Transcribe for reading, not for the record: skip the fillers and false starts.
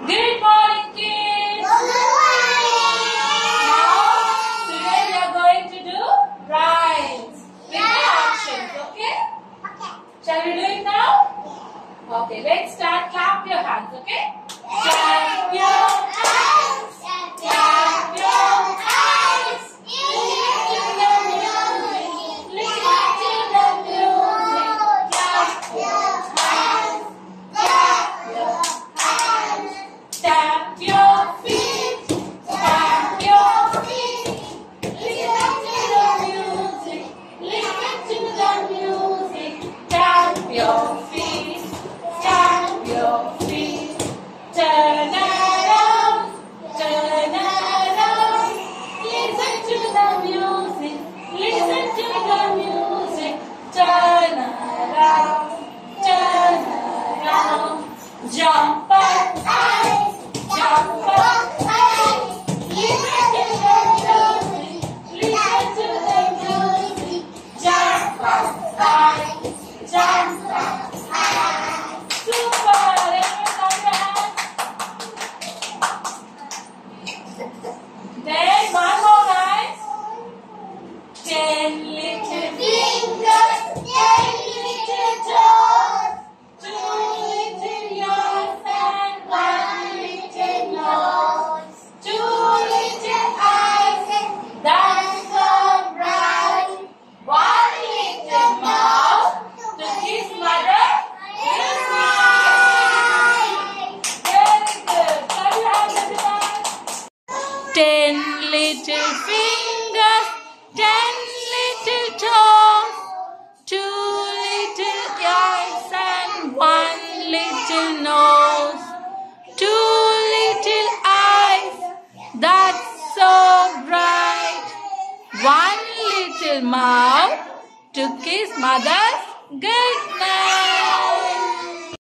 Good morning, kids. Good morning. Now, today we are going to do rhymes with the actions, okay? Okay. Shall we do it now? Okay, let's start. Clap your hands, okay? Clap your hands. Clap your hands. Listen to the music. Listen to the music. Clap your hands. Clap your hands. Tap your feet. Tap your feet. Listen to the music. Listen to the music. Tap your feet. Tap your feet. Turn around. Turn around. Listen to the music. Listen to the music. Turn around. Turn around. Jump up high. Jump up high. Listen to the music. Listen to the music. Jump up high. Jump up high. Super! Everyone clap your hands. Then one more, guys. 10 little fingers, 10 little toes, 2 little ears and 1 little nose, 2 little eyes, that's so bright, 1 little mouth to kiss mother goodnight. Very good. Clap your hands, everyone. 10 little fingers, 10 little toes, 2 little eyes and 1 little nose, 2 little eyes, that's so bright, 1 little mouth to kiss mother's good night.